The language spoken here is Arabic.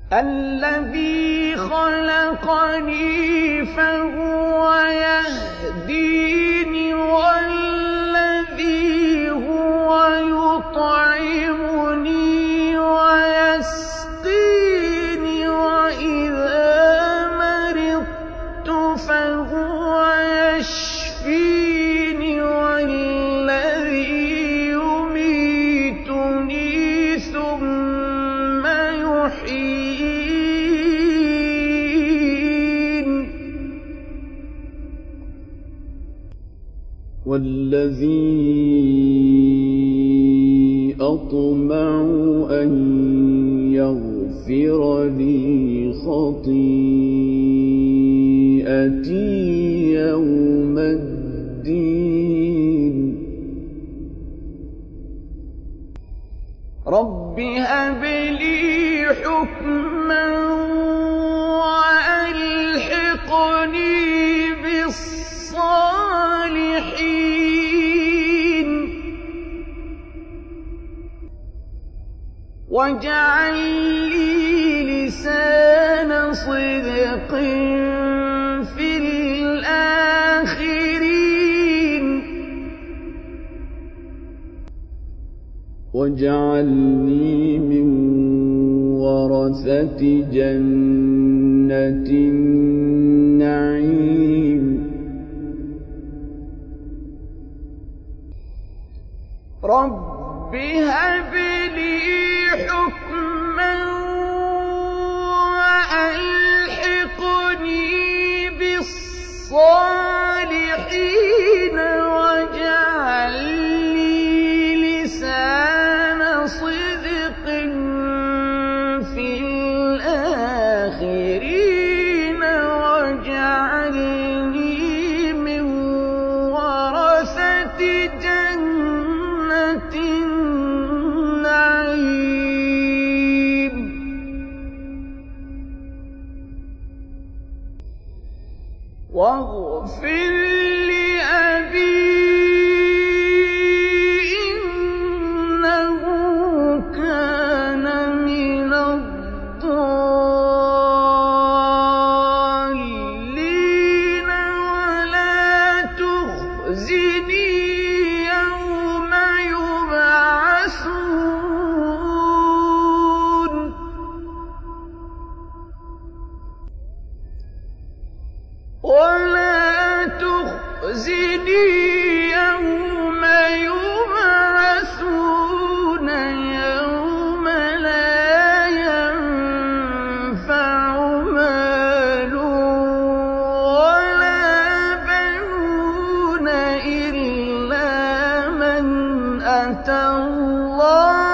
الذي خلقني فهو يهديني والذي هو يطعمني ويسقيني وإذا مرضت فهو يشفيني والذي يميتني ثم يحيين والذي أطمع أن يغفر لي خطيئتي يوم الدين رب هب لي حكما وألحقني بالصالحين واجعل لي لسان صدق في الآخرين واجعلني من ورثة جنة النعيم رب هب لي حكما وألحقني بالصالحين واجعل لي لسان صدق في الآخرين واجعلني من ورثة جنة النعيم واغفر لأبي إنه كان من الضالين ولا تخزني يوم يبعثون ولا تخزني يوم يبعثون يوم لا ينفع مال ولا بنون إلا من أتى الله